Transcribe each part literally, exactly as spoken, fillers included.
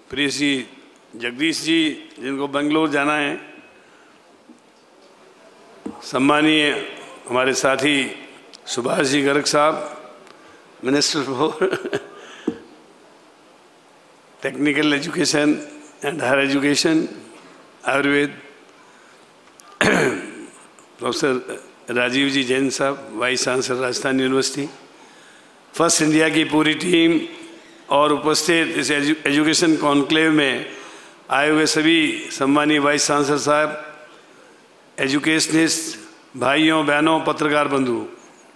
प्रिय श्री जगदीश जी जिनको बेंगलोर जाना है, सम्मानीय हमारे साथी सुभाष जी गर्ग साहब, minister for technical education and higher education Ayurveda, professor Rajiv ji Jain साहब, vice chancellor Rajasthan university, first India की पूरी टीम और उपस्थित इस एजु, एजुकेशन कॉन्क्लेव में आए हुए सभी सम्मानीय वाइस चांसलर साहब, एजुकेशनिस्ट भाइयों बहनों, पत्रकार बंधु,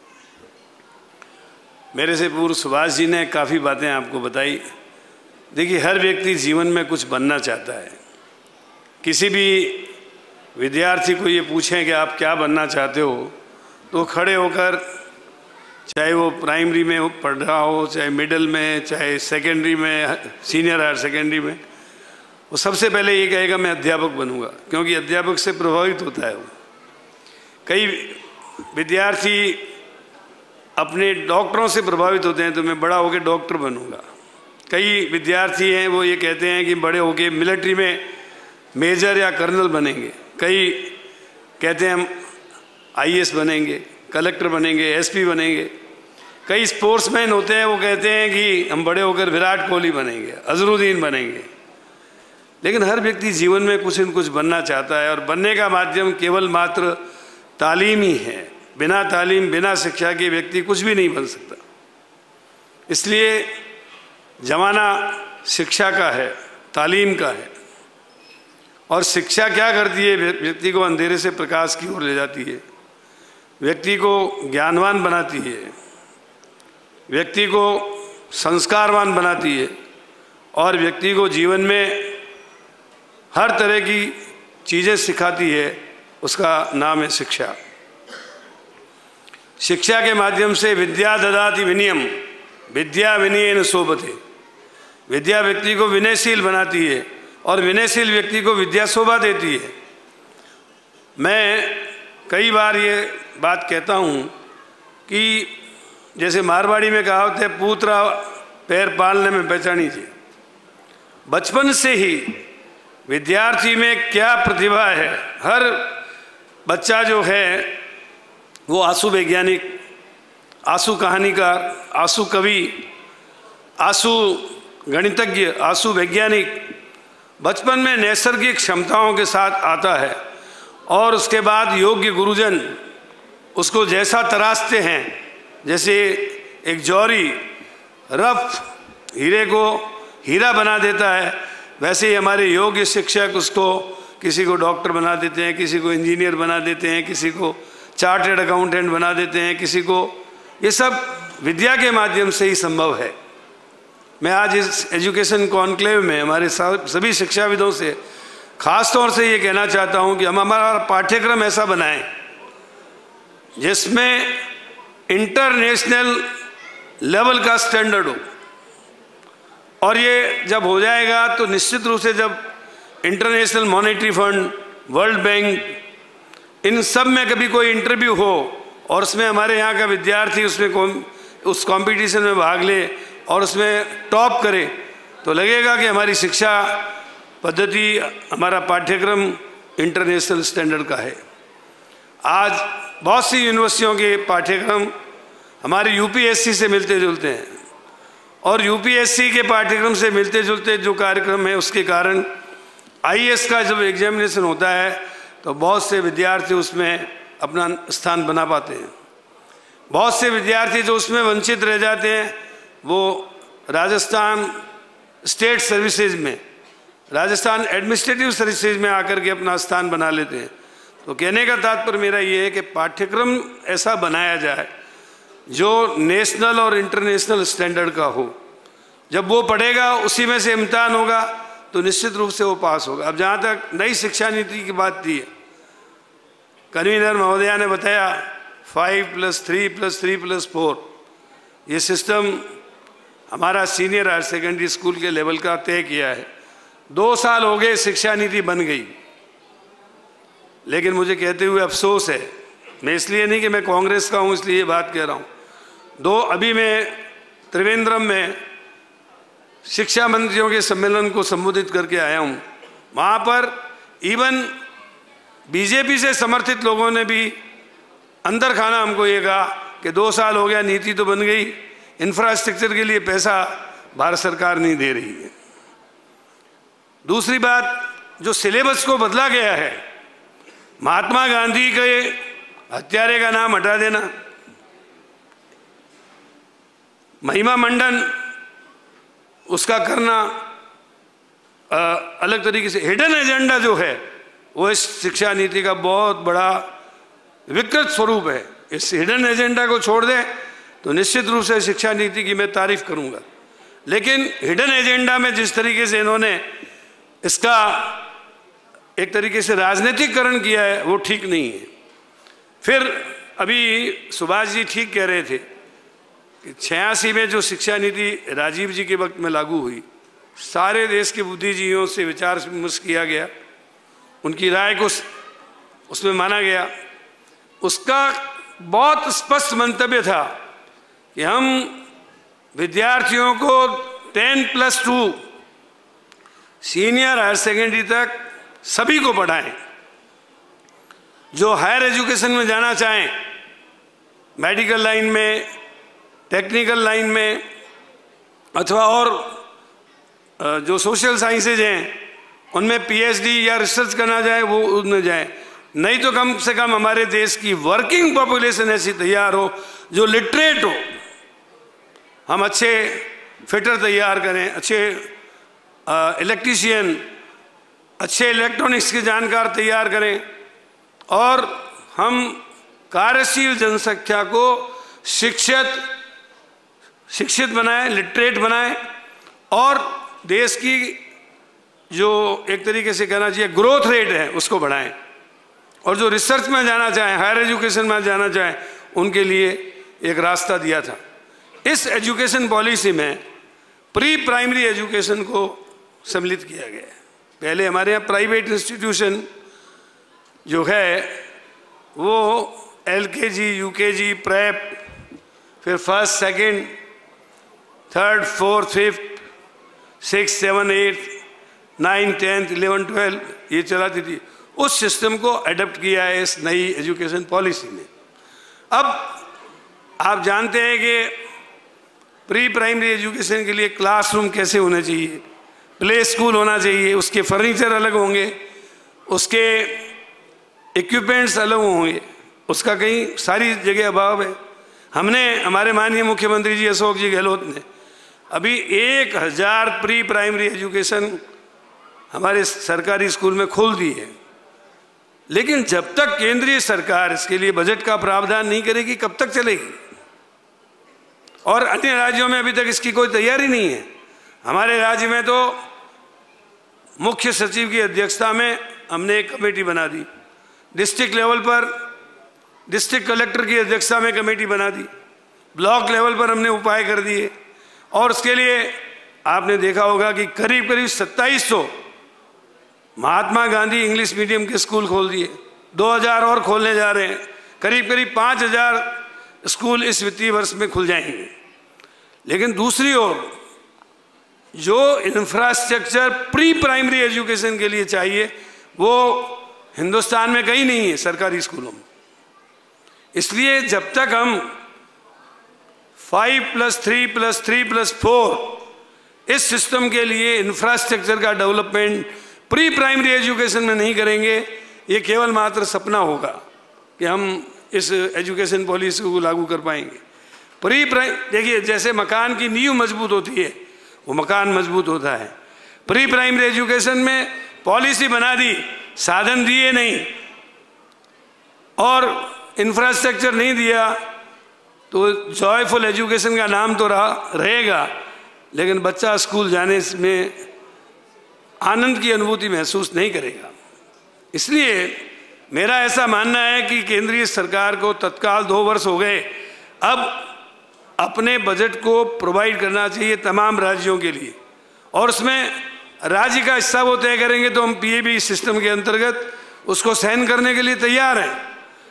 मेरे से पूर्व सुभाष जी ने काफ़ी बातें आपको बताई। देखिए, हर व्यक्ति जीवन में कुछ बनना चाहता है। किसी भी विद्यार्थी को ये पूछें कि आप क्या बनना चाहते हो, तो खड़े होकर, चाहे वो प्राइमरी में पढ़ रहा हो, चाहे मिडिल में, चाहे सेकेंडरी में, सीनियर हायर सेकेंडरी में, वो सबसे पहले ये कहेगा मैं अध्यापक बनूंगा, क्योंकि अध्यापक से प्रभावित होता है वो। कई विद्यार्थी अपने डॉक्टरों से प्रभावित होते हैं, तो मैं बड़ा होकर डॉक्टर बनूंगा। कई विद्यार्थी हैं वो ये कहते हैं कि बड़े होकर मिलिट्री में मेजर या कर्नल बनेंगे। कई कहते हैं हम आई ए एस बनेंगे, कलेक्टर बनेंगे, एस पी बनेंगे। कई स्पोर्ट्समैन होते हैं वो कहते हैं कि हम बड़े होकर विराट कोहली बनेंगे, अजरुद्दीन बनेंगे। लेकिन हर व्यक्ति जीवन में कुछ न कुछ बनना चाहता है, और बनने का माध्यम केवल मात्र तालीम ही है। बिना तालीम, बिना शिक्षा के व्यक्ति कुछ भी नहीं बन सकता। इसलिए जमाना शिक्षा का है, तालीम का है। और शिक्षा क्या करती है? व्यक्ति को अंधेरे से प्रकाश की ओर ले जाती है, व्यक्ति को ज्ञानवान बनाती है, व्यक्ति को संस्कारवान बनाती है, और व्यक्ति को जीवन में हर तरह की चीज़ें सिखाती है। उसका नाम है शिक्षा। शिक्षा के माध्यम से विद्या ददाति विनयम, विद्या विनयेन शोभते। विद्या व्यक्ति को विनयशील बनाती है, और विनयशील व्यक्ति को विद्या शोभा देती है। मैं कई बार ये बात कहता हूँ कि जैसे मारवाड़ी में कहावत है, पुत्रा पैर पालने में पहचानी चाहिए। बचपन से ही विद्यार्थी में क्या प्रतिभा है, हर बच्चा जो है वो आंसू वैज्ञानिक, आंसू कहानीकार, आंसू कवि, आंसू गणितज्ञ, आंसू वैज्ञानिक बचपन में नैसर्गिक क्षमताओं के साथ आता है। और उसके बाद योग्य गुरुजन उसको जैसा तराशते हैं, जैसे एक जौहरी रफ हीरे को हीरा बना देता है, वैसे ही हमारे योग्य शिक्षक उसको, किसी को डॉक्टर बना देते हैं, किसी को इंजीनियर बना देते हैं, किसी को चार्टर्ड अकाउंटेंट बना देते हैं, किसी को। ये सब विद्या के माध्यम से ही संभव है। मैं आज इस एजुकेशन कॉन्क्लेव में हमारे सभी शिक्षाविदों से खास तौर से ये कहना चाहता हूँ कि हम हमारा पाठ्यक्रम ऐसा बनाएं जिसमें इंटरनेशनल लेवल का स्टैंडर्ड हो। और ये जब हो जाएगा तो निश्चित रूप से जब international monetary fund, world bank, इन सब में कभी कोई इंटरव्यू हो और उसमें हमारे यहाँ का विद्यार्थी उसमें उस कंपटीशन में भाग ले और उसमें टॉप करे, तो लगेगा कि हमारी शिक्षा पद्धति, हमारा पाठ्यक्रम इंटरनेशनल स्टैंडर्ड का है। आज बहुत सी यूनिवर्सिटियों के पाठ्यक्रम हमारे यू पी एस सी से मिलते जुलते हैं, और यू पी एस सी के पाठ्यक्रम से मिलते जुलते जो कार्यक्रम है उसके कारण आई ए एस का जब एग्जामिनेशन होता है तो बहुत से विद्यार्थी उसमें अपना स्थान बना पाते हैं। बहुत से विद्यार्थी जो उसमें वंचित रह जाते हैं वो राजस्थान स्टेट सर्विसेज में, राजस्थान एडमिनिस्ट्रेटिव सर्विसेज में आकर के अपना स्थान बना लेते हैं। तो कहने का तात्पर्य मेरा ये है कि पाठ्यक्रम ऐसा बनाया जाए जो नेशनल और इंटरनेशनल स्टैंडर्ड का हो। जब वो पढ़ेगा, उसी में से इम्तिहान होगा, तो निश्चित रूप से वो पास होगा। अब जहाँ तक नई शिक्षा नीति की बात थी, कन्वीनर महोदया ने बताया five plus three plus three plus four, ये सिस्टम हमारा सीनियर हायर सेकेंडरी स्कूल के लेवल का तय किया है। दो साल हो गए, शिक्षा नीति बन गई, लेकिन मुझे कहते हुए अफसोस है, मैं इसलिए नहीं कि मैं कांग्रेस का हूँ इसलिए ये बात कह रहा हूँ। दो अभी मैं त्रिवेंद्रम में शिक्षा मंत्रियों के सम्मेलन को संबोधित करके आया हूँ, वहाँ पर इवन बीजेपी से समर्थित लोगों ने भी अंदर खाना हमको ये कहा कि दो साल हो गया, नीति तो बन गई, इंफ्रास्ट्रक्चर के लिए पैसा भारत सरकार नहीं दे रही है। दूसरी बात, जो सिलेबस को बदला गया है, महात्मा गांधी के हत्यारे का नाम हटा देना, महिमा मंडन उसका करना, आ, अलग तरीके से हिडन एजेंडा जो है वो इस शिक्षा नीति का बहुत बड़ा विकृत स्वरूप है। इस हिडन एजेंडा को छोड़ दें तो निश्चित रूप से शिक्षा नीति की मैं तारीफ करूंगा, लेकिन हिडन एजेंडा में जिस तरीके से इन्होंने इसका एक तरीके से राजनीतिकरण किया है वो ठीक नहीं है। फिर अभी सुभाष जी ठीक कह रहे थे कि छियासी में जो शिक्षा नीति राजीव जी के वक्त में लागू हुई, सारे देश के बुद्धिजीवियों से विचार विमर्श किया गया, उनकी राय को उसमें माना गया। उसका बहुत स्पष्ट मंतव्य था कि हम विद्यार्थियों को ten plus two senior higher secondary तक सभी को पढ़ाएं। जो हायर एजुकेशन में जाना चाहें, मेडिकल लाइन में, टेक्निकल लाइन में, अथवा और जो सोशल साइंसेज हैं उनमें पीएचडी या रिसर्च करना चाहे वो उनमें जाए। नहीं तो कम से कम हमारे देश की वर्किंग पॉपुलेशन ऐसी तैयार हो जो लिटरेट हो। हम अच्छे फिटर तैयार करें, अच्छे इलेक्ट्रीशियन, अच्छे इलेक्ट्रॉनिक्स के जानकार तैयार करें, और हम कार्यशील जनसंख्या को शिक्षित शिक्षित बनाएं, लिटरेट बनाएं, और देश की जो एक तरीके से कहना चाहिए ग्रोथ रेट है उसको बढ़ाएं। और जो रिसर्च में जाना चाहें, हायर एजुकेशन में जाना चाहें, उनके लिए एक रास्ता दिया था। इस एजुकेशन पॉलिसी में प्री प्राइमरी एजुकेशन को सम्मिलित किया गया है। पहले हमारे यहाँ प्राइवेट इंस्टीट्यूशन जो है वो एलकेजी, यूकेजी, प्रेप, फिर first, second, third, fourth, fifth, six, seven, eight, nine, tenth, eleven, twelve ये चलाती थी। उस सिस्टम को अडॉप्ट किया है इस नई एजुकेशन पॉलिसी में। अब आप जानते हैं कि प्री प्राइमरी एजुकेशन के लिए क्लासरूम कैसे होने चाहिए, प्ले स्कूल होना चाहिए, उसके फर्नीचर अलग होंगे, उसके इक्विपमेंट्स अलग होंगे, उसका कहीं सारी जगह अभाव है। हमने, हमारे माननीय मुख्यमंत्री जी अशोक जी गहलोत ने अभी एक हज़ार प्री प्राइमरी एजुकेशन हमारे सरकारी स्कूल में खोल दी है, लेकिन जब तक केंद्रीय सरकार इसके लिए बजट का प्रावधान नहीं करेगी कब तक चलेगी। और अन्य राज्यों में अभी तक इसकी कोई तैयारी नहीं है। हमारे राज्य में तो मुख्य सचिव की अध्यक्षता में हमने एक कमेटी बना दी, डिस्ट्रिक्ट लेवल पर डिस्ट्रिक्ट कलेक्टर की अध्यक्षता में कमेटी बना दी, ब्लॉक लेवल पर हमने उपाय कर दिए, और उसके लिए आपने देखा होगा कि करीब करीब सत्ताईस सौ महात्मा गांधी इंग्लिश मीडियम के स्कूल खोल दिए, दो हज़ार और खोलने जा रहे हैं, करीब करीब पाँच हज़ार स्कूल इस वित्तीय वर्ष में खुल जाएंगे। लेकिन दूसरी ओर जो इंफ्रास्ट्रक्चर प्री प्राइमरी एजुकेशन के लिए चाहिए वो हिंदुस्तान में कहीं नहीं है सरकारी स्कूलों में। इसलिए जब तक हम five plus three plus three plus four इस सिस्टम के लिए इंफ्रास्ट्रक्चर का डेवलपमेंट प्री प्राइमरी एजुकेशन में नहीं करेंगे, ये केवल मात्र सपना होगा कि हम इस एजुकेशन पॉलिसी को लागू कर पाएंगे। प्री प्राइम देखिए, जैसे मकान की नींव मजबूत होती है वो मकान मजबूत होता है। प्री प्राइमरी एजुकेशन में पॉलिसी बना दी, साधन दिए नहीं और इंफ्रास्ट्रक्चर नहीं दिया तो जॉयफुल एजुकेशन का नाम तो रहा रहेगा, लेकिन बच्चा स्कूल जाने में आनंद की अनुभूति महसूस नहीं करेगा। इसलिए मेरा ऐसा मानना है कि केंद्रीय सरकार को तत्काल दो वर्ष हो गए, अब अपने बजट को प्रोवाइड करना चाहिए तमाम राज्यों के लिए, और उसमें राज्य का हिस्सा वो तय करेंगे तो हम पीएबी सिस्टम के अंतर्गत उसको सहन करने के लिए तैयार हैं।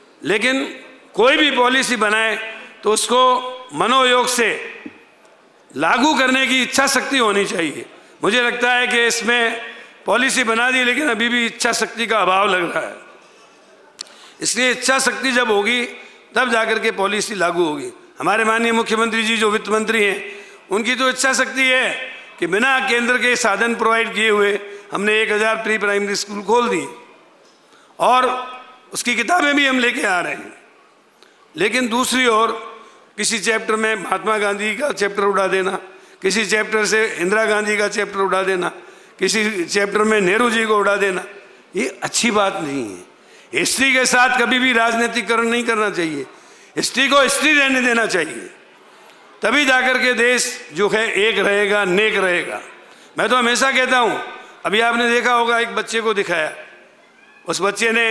लेकिन कोई भी पॉलिसी बनाए तो उसको मनोयोग से लागू करने की इच्छा शक्ति होनी चाहिए। मुझे लगता है कि इसमें पॉलिसी बना दी लेकिन अभी भी इच्छा शक्ति का अभाव लग रहा है। इसलिए इच्छा शक्ति जब होगी तब जाकर के पॉलिसी लागू होगी। हमारे माननीय मुख्यमंत्री जी जो वित्त मंत्री हैं, उनकी तो इच्छा शक्ति है कि बिना केंद्र के साधन प्रोवाइड किए हुए हमने एक हज़ार प्री प्राइमरी स्कूल खोल दिए और उसकी किताबें भी हम लेके आ रहे हैं। लेकिन दूसरी ओर किसी चैप्टर में महात्मा गांधी का चैप्टर उड़ा देना, किसी चैप्टर से इंदिरा गांधी का चैप्टर उड़ा देना, किसी चैप्टर में नेहरू जी को उड़ा देना, ये अच्छी बात नहीं है। हिस्ट्री के साथ कभी भी राजनीतिकरण नहीं करना चाहिए। हिस्ट्री को हिस्ट्री रहने देना चाहिए, तभी जाकर के देश जो है एक रहेगा, नेक रहेगा। मैं तो हमेशा कहता हूँ, अभी आपने देखा होगा एक बच्चे को दिखाया, उस बच्चे ने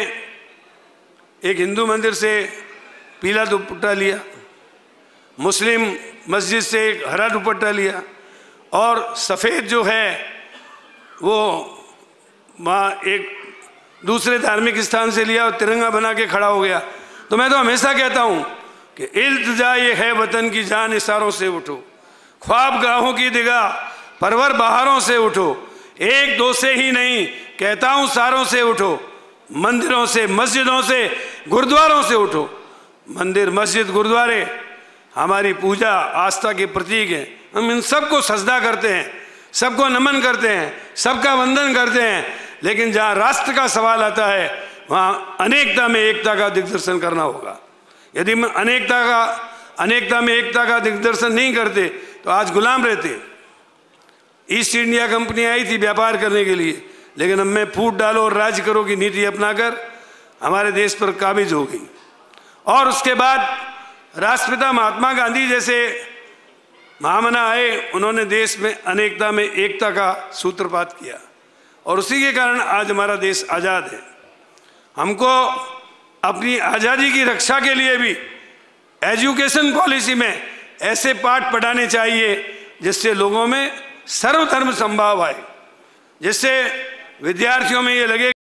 एक हिंदू मंदिर से पीला दुपट्टा लिया, मुस्लिम मस्जिद से एक हरा दुपट्टा लिया और सफ़ेद जो है वो वहाँ एक दूसरे धार्मिक स्थान से लिया और तिरंगा बना के खड़ा हो गया। तो मैं तो हमेशा कहता हूँ कि इल्तिजा ये है वतन की जान इशारों से उठो, ख्वाब गाहों की दिगा परवर बहारों से उठो, एक दो से ही नहीं कहता हूँ सारों से उठो, मंदिरों से मस्जिदों से गुरुद्वारों से उठो। मंदिर मस्जिद गुरुद्वारे हमारी पूजा आस्था के प्रतीक हैं। हम इन सबको सजदा करते हैं, सबको नमन करते हैं, सबका वंदन करते हैं, लेकिन जहाँ राष्ट्र का सवाल आता है वहाँ अनेकता में एकता का दिग्दर्शन करना होगा। यदि हम अनेकता का अनेकता में एकता का दिग्दर्शन नहीं करते तो आज गुलाम रहते। ईस्ट इंडिया कंपनी आई थी व्यापार करने के लिए, लेकिन अब मैं फूट डालो और राज करो की नीति अपनाकर हमारे देश पर काबिज हो गई। और उसके बाद राष्ट्रपिता महात्मा गांधी जैसे महामना आए, उन्होंने देश में अनेकता में एकता का सूत्रपात किया और उसी के कारण आज हमारा देश आज़ाद है। हमको अपनी आज़ादी की रक्षा के लिए भी एजुकेशन पॉलिसी में ऐसे पाठ पढ़ाने चाहिए जिससे लोगों में सर्वधर्म संभाव आए, जिससे विद्यार्थियों में ये लगे